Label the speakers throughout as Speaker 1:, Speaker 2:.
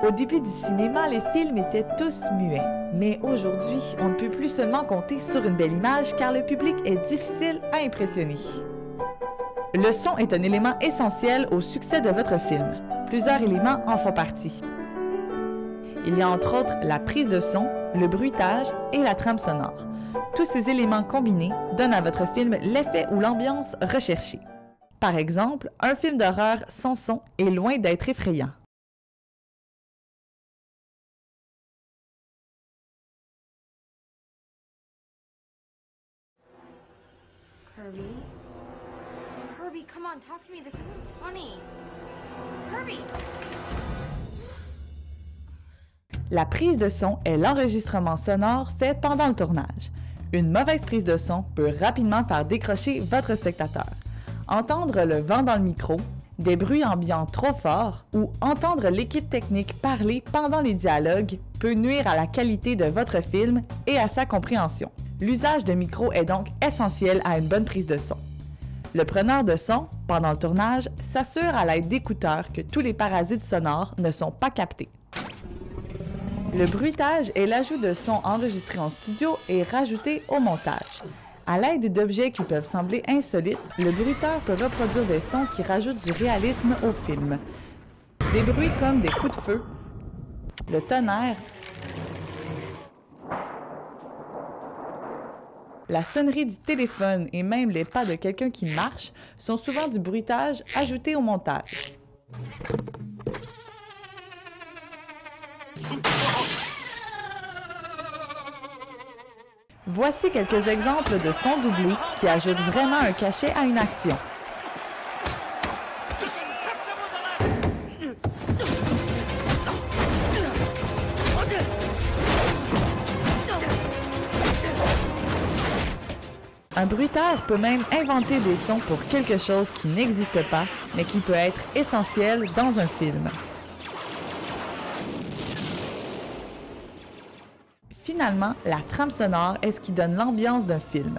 Speaker 1: Au début du cinéma, les films étaient tous muets. Mais aujourd'hui, on ne peut plus seulement compter sur une belle image car le public est difficile à impressionner. Le son est un élément essentiel au succès de votre film. Plusieurs éléments en font partie. Il y a entre autres la prise de son, le bruitage et la trame sonore. Tous ces éléments combinés donnent à votre film l'effet ou l'ambiance recherchée. Par exemple, un film d'horreur sans son est loin d'être effrayant.
Speaker 2: Kirby? Kirby, come on, talk to me. This isn't funny. Kirby!
Speaker 1: La prise de son est l'enregistrement sonore fait pendant le tournage. Une mauvaise prise de son peut rapidement faire décrocher votre spectateur. Entendre le vent dans le micro, des bruits ambiants trop forts ou entendre l'équipe technique parler pendant les dialogues peut nuire à la qualité de votre film et à sa compréhension. L'usage de micro est donc essentiel à une bonne prise de son. Le preneur de son, pendant le tournage, s'assure à l'aide d'écouteurs que tous les parasites sonores ne sont pas captés. Le bruitage est l'ajout de sons enregistrés en studio et rajoutés au montage. À l'aide d'objets qui peuvent sembler insolites, le bruiteur peut reproduire des sons qui rajoutent du réalisme au film. Des bruits comme des coups de feu, le tonnerre, la sonnerie du téléphone et même les pas de quelqu'un qui marche sont souvent du bruitage ajouté au montage. Voici quelques exemples de sons doublés qui ajoutent vraiment un cachet à une action. Un bruiteur peut même inventer des sons pour quelque chose qui n'existe pas, mais qui peut être essentiel dans un film. Finalement, la trame sonore est ce qui donne l'ambiance d'un film.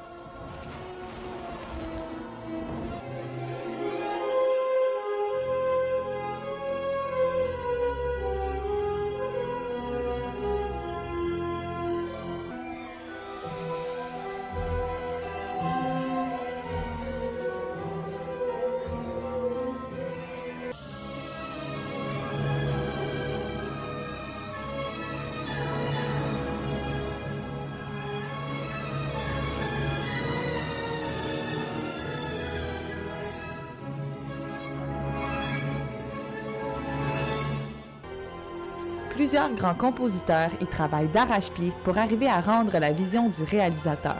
Speaker 1: Plusieurs grands compositeurs y travaillent d'arrache-pied pour arriver à rendre la vision du réalisateur.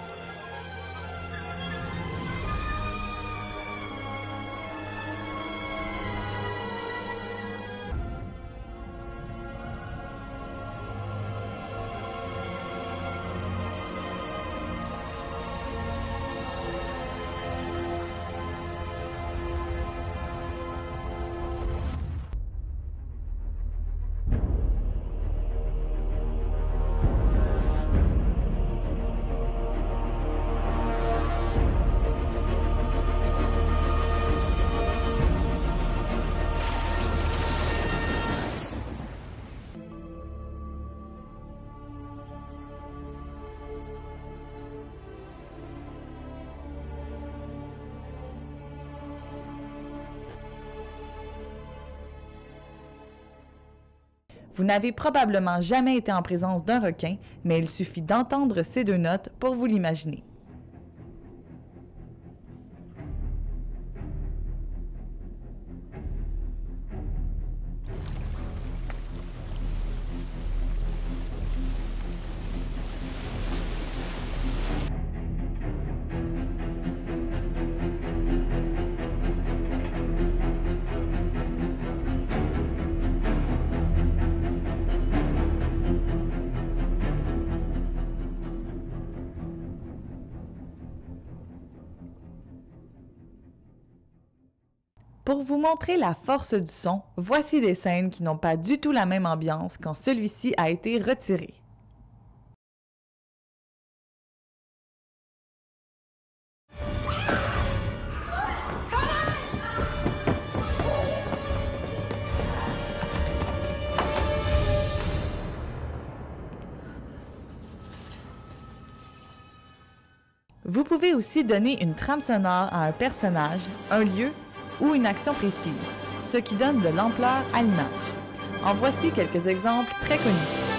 Speaker 1: Vous n'avez probablement jamais été en présence d'un requin, mais il suffit d'entendre ces deux notes pour vous l'imaginer. Pour vous montrer la force du son, voici des scènes qui n'ont pas du tout la même ambiance quand celui-ci a été retiré. Vous pouvez aussi donner une trame sonore à un personnage, un lieu ou une action précise, ce qui donne de l'ampleur à l'image. En voici quelques exemples très connus.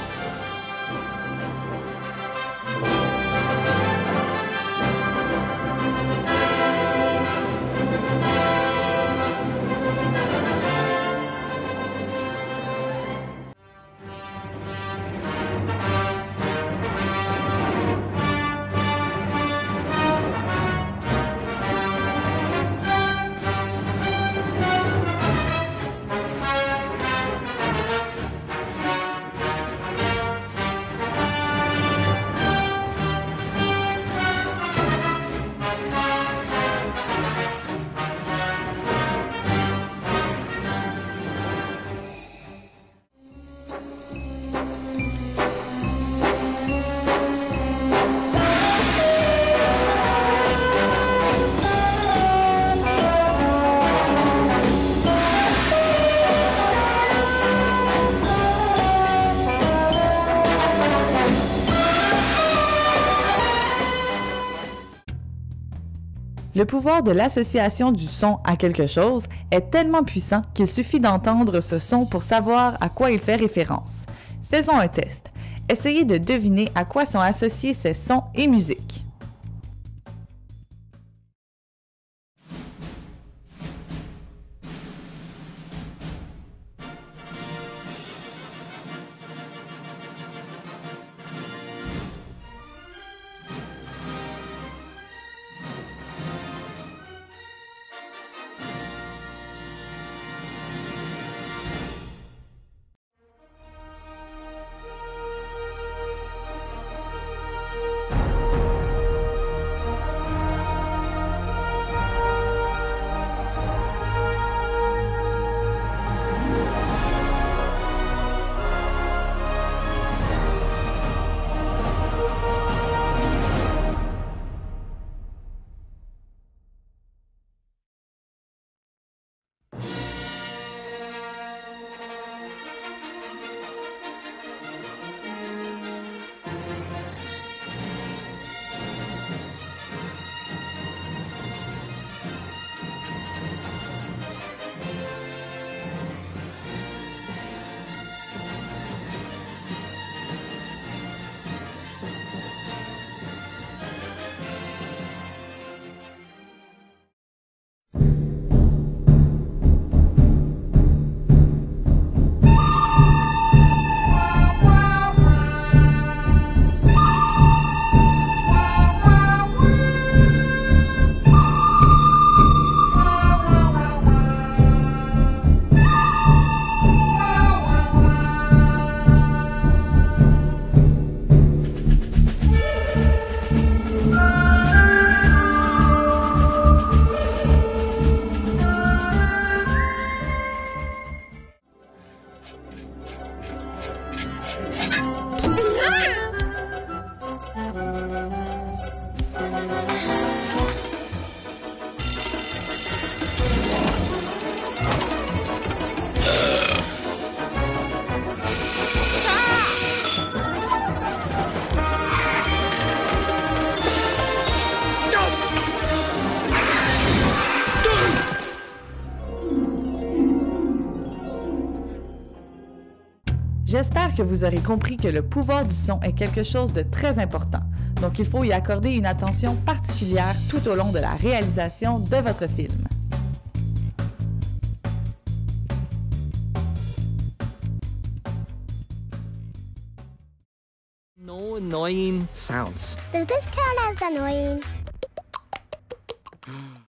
Speaker 1: Le pouvoir de l'association du son à quelque chose est tellement puissant qu'il suffit d'entendre ce son pour savoir à quoi il fait référence. Faisons un test. Essayez de deviner à quoi sont associés ces sons et musiques. J'espère que vous aurez compris que le pouvoir du son est quelque chose de très important, donc il faut y accorder une attention particulière tout au long de la réalisation de votre film.
Speaker 3: No annoying sounds.
Speaker 4: Does this count as annoying?